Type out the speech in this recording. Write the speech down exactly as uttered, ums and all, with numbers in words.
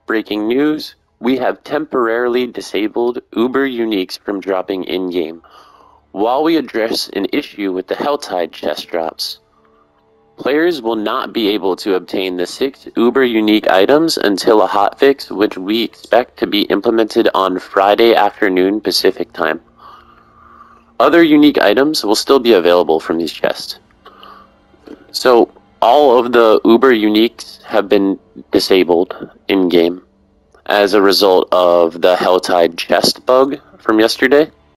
Breaking news, we have temporarily disabled Uber Uniques from dropping in-game, while we address an issue with the Helltide chest drops. Players will not be able to obtain the six Uber Unique items until a hotfix, which we expect to be implemented on Friday afternoon Pacific time. Other unique items will still be available from these chests. So, all of the Uber Uniques have been disabled in-game as a result of the Helltide chest bug from yesterday.